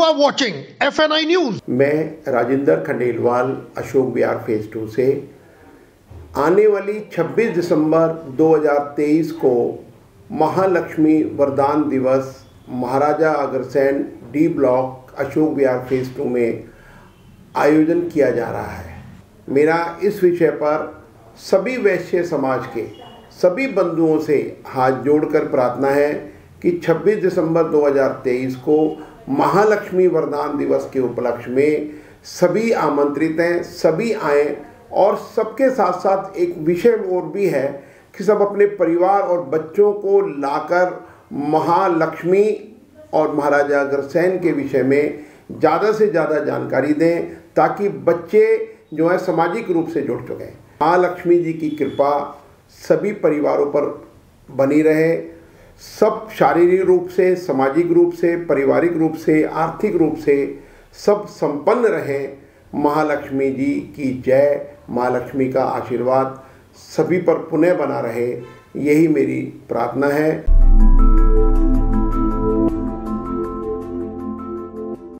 are watching FNI News. मैं Rajendra Khandelwal Ashok Vihar phase 2 से आने वाली 26 दिसंबर 2023 को महालक्ष्मी वरदान दिवस Maharaja Agrasen D block Ashok Vihar phase 2 में आयोजन किया जा रहा है। मेरा इस विषय पर सभी वैश्य समाज के सभी बंधुओं से हाथ जोड़कर प्रार्थना है कि 26 दिसंबर 2023 को महालक्ष्मी वरदान दिवस के उपलक्ष्य में सभी आमंत्रित हैं, सभी आएँ। और सबके साथ साथ एक विषय और भी है कि सब अपने परिवार और बच्चों को लाकर महालक्ष्मी और महाराजा अग्रसेन के विषय में ज़्यादा से ज़्यादा जानकारी दें, ताकि बच्चे जो है सामाजिक रूप से जुड़ चुके हैं। महालक्ष्मी जी की कृपा सभी परिवारों पर बनी रहे, सब शारीरिक रूप से, सामाजिक रूप से, पारिवारिक रूप से, आर्थिक रूप से सब संपन्न रहें। महालक्ष्मी जी की जय। महालक्ष्मी का आशीर्वाद सभी पर पुनः बना रहे, यही मेरी प्रार्थना है।